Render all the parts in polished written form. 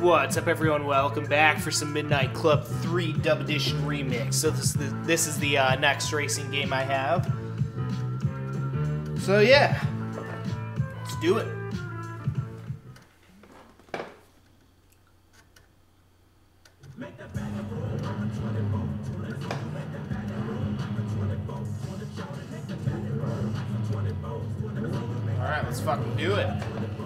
What's up, everyone? Welcome back for some Midnight Club 3 Dub Edition Remix. So this is the next racing game I have. So yeah, let's do it. Alright, let's fucking do it.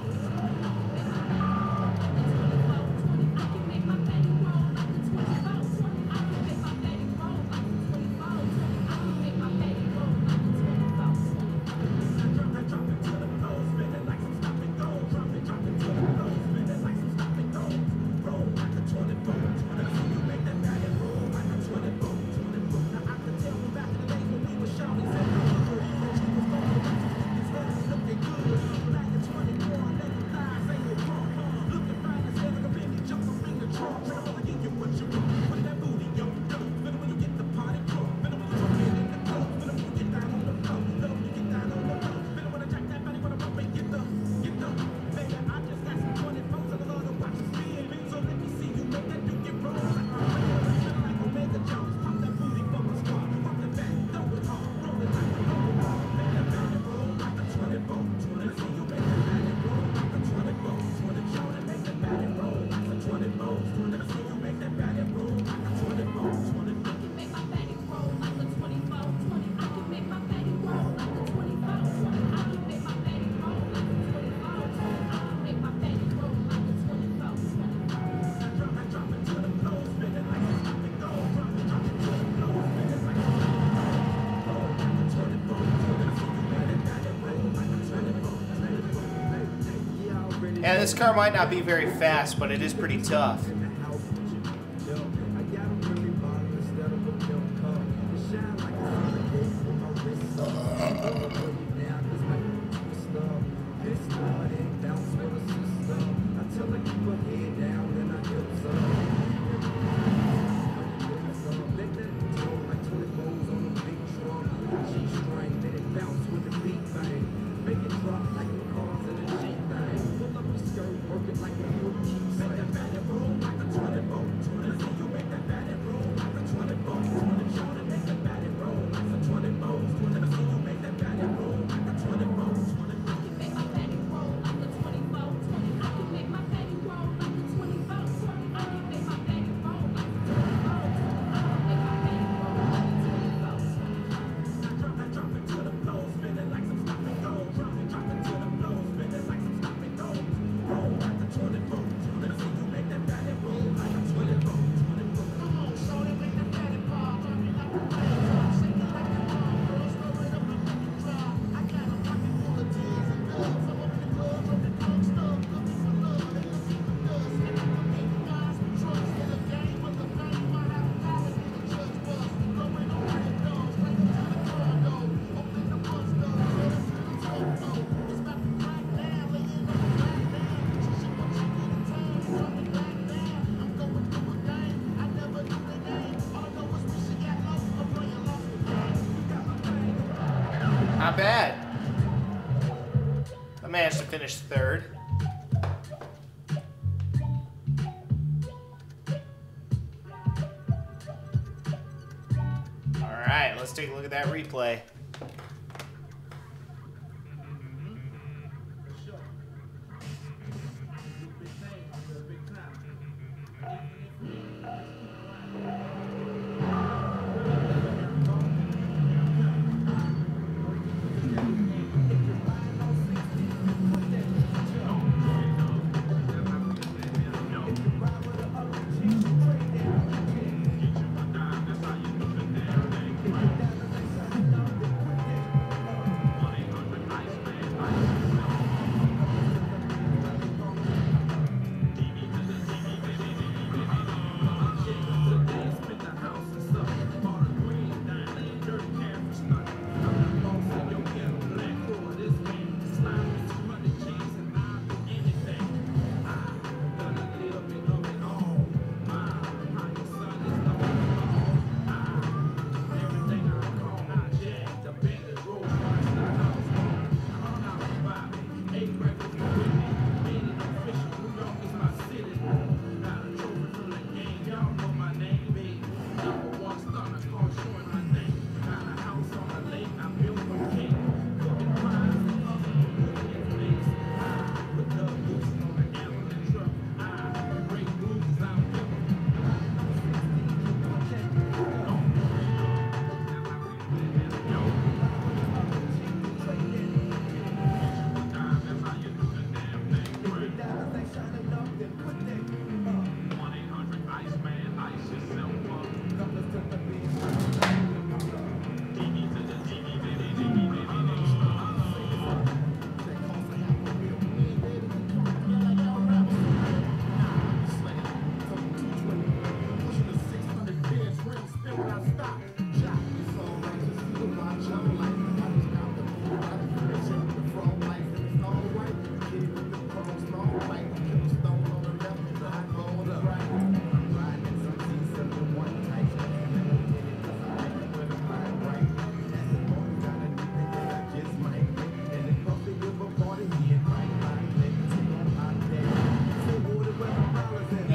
Yeah, this car might not be very fast, but it is pretty tough. Not bad. I managed to finish third. All right, let's take a look at that replay.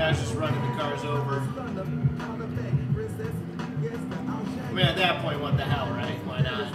Guys just running the cars over. I mean, at that point, what the hell, right? Why not?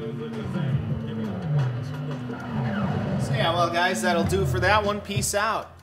So yeah, well guys, that'll do for that one. Peace out.